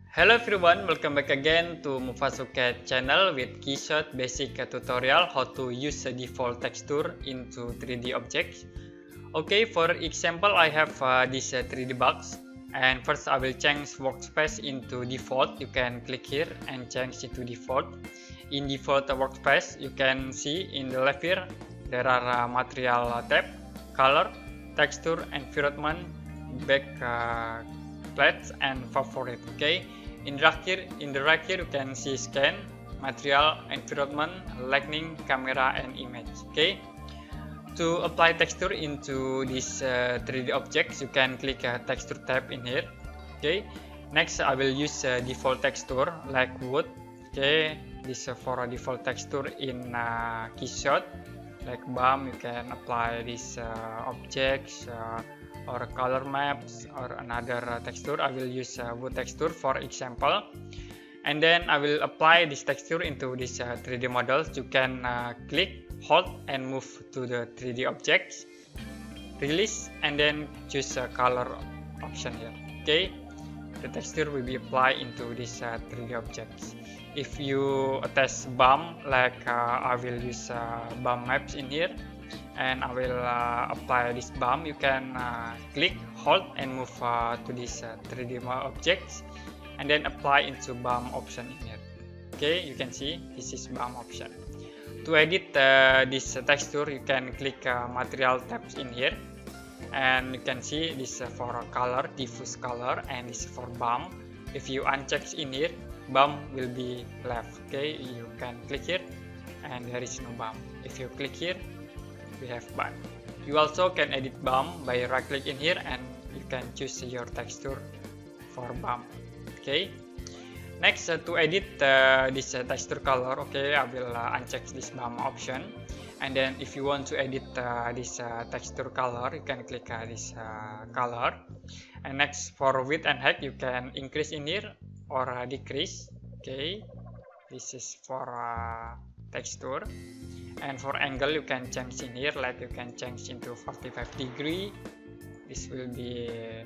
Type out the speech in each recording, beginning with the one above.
Hello everyone, welcome back again to Mufasuket channel with Keyshot basic tutorial how to use a default texture into 3D objects. Okay, for example, I have this 3D box, and first I will change workspace into default. You can click here and change it to default. In default workspace, you can see in the left here there are material tab, color, texture, environment, backplates, and favorite. Okay. In the right here you can see scan, material, environment, lighting, camera, and image. Okay. To apply texture into this 3D objects, you can click texture tab in here. Okay. Next, I will use default texture like wood. Okay. This for a default texture in Keyshot. Like BAM, you can apply these objects. Or color maps or another texture. I will use wood texture for example, and then I will apply this texture into this 3D models. You can click, hold, and move to the 3D objects, release, and then choose a color option here. Okay, the texture will be applied into this 3D objects. If you attach BAM, like I will use BAM maps in here, and I will apply this BAM. You can click, hold, and move to this 3D objects, and then apply into BAM option in here. Okay, you can see this is BAM option. To edit this texture, you can click material tabs in here, and you can see this for color, diffuse color, and this for BAM. If you uncheck in here, BAM will be left. Okay, you can click here, and there is no BAM. If you click here, we have BAM. You also can edit BAM by right click in here, and you can choose your texture for BAM. Okay. Next, to edit this texture color, okay, I will uncheck this BAM option, and then if you want to edit this texture color, you can click this color. And next, for width and height, you can increase in here or decrease. Okay, this is for texture. And for angle, you can change in here, like you can change into 45 degree. This will be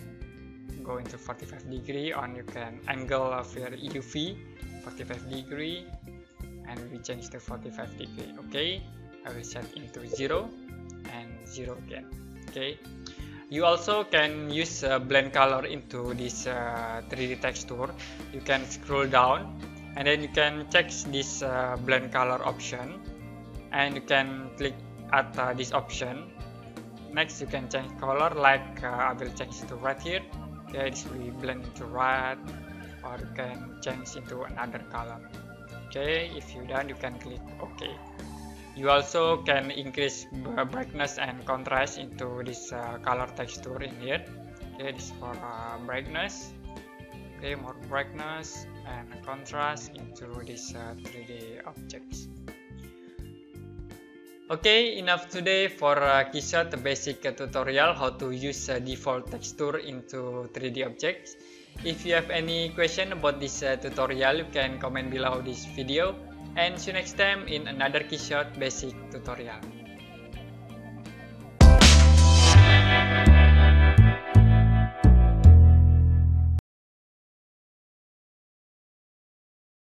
go into 45 degree, on you can angle of your UV 45 degree, and we change to 45 degree. Okay, I will set into 0 and 0 again. Okay, you also can use blend color into this 3D texture. You can scroll down, and then you can check this blend color option, and you can click at this option. Next, you can change color, like I will change to red here. Okay, this will blend into red, or you can change into another color. Okay, if you done, you can click OK. You also can increase brightness and contrast into this color texture in here. Okay, this for brightness. Okay, more brightness and contrast into this 3D objects. Okay, enough today for Keyshot basic tutorial how to use default texture into 3D objects. If you have any question about this tutorial, you can comment below this video, and see you next time in another Keyshot basic tutorial.